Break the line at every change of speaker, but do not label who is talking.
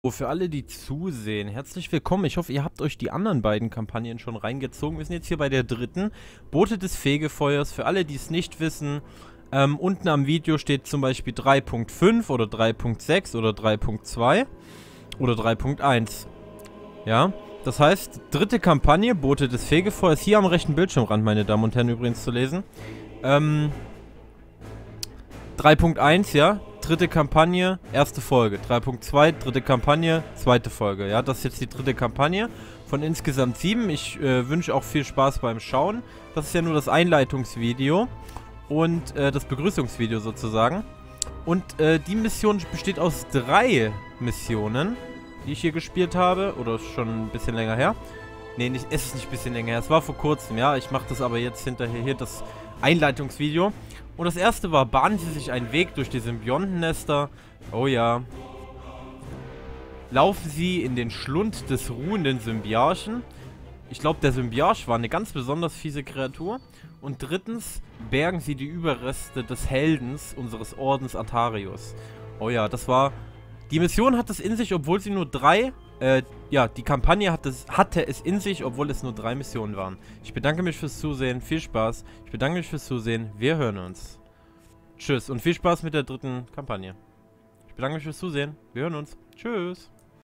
Für alle, die zusehen, herzlich willkommen. Ich hoffe, ihr habt euch die anderen beiden Kampagnen schon reingezogen. Wir sind jetzt hier bei der dritten, Boote des Fegefeuers. Für alle, die es nicht wissen, unten am Video steht zum Beispiel 3.5 oder 3.6 oder 3.2 oder 3.1. Ja, das heißt, dritte Kampagne, Boote des Fegefeuers, hier am rechten Bildschirmrand, meine Damen und Herren, übrigens zu lesen. 3.1, ja, dritte Kampagne, erste Folge. 3.2, dritte Kampagne, zweite Folge. Ja, das ist jetzt die dritte Kampagne von insgesamt 7. Ich wünsche auch viel Spaß beim Schauen. Das ist ja nur das Einleitungsvideo und das Begrüßungsvideo sozusagen. Und die Mission besteht aus 3 Missionen, die ich hier gespielt habe. Oder schon ein bisschen länger her. Nee, es ist nicht ein bisschen länger her. Es war vor kurzem, ja. Ich mache das aber jetzt hinterher hier, das Einleitungsvideo. Und das erste war, bahnen Sie sich einen Weg durch die Symbiontennester. Oh ja. Laufen Sie in den Schlund des ruhenden Symbiarchen. Ich glaube, der Symbiarch war eine ganz besonders fiese Kreatur. Und drittens, bergen Sie die Überreste des Heldens unseres Ordens Atarius. Oh ja, das war... Die Mission hat es in sich, obwohl sie nur 3... ja, die Kampagne hatte es in sich, obwohl es nur 3 Missionen waren. Ich bedanke mich fürs Zusehen. Viel Spaß. Ich bedanke mich fürs Zusehen. Wir hören uns. Tschüss und viel Spaß mit der dritten Kampagne. Ich bedanke mich fürs Zusehen. Wir hören uns. Tschüss.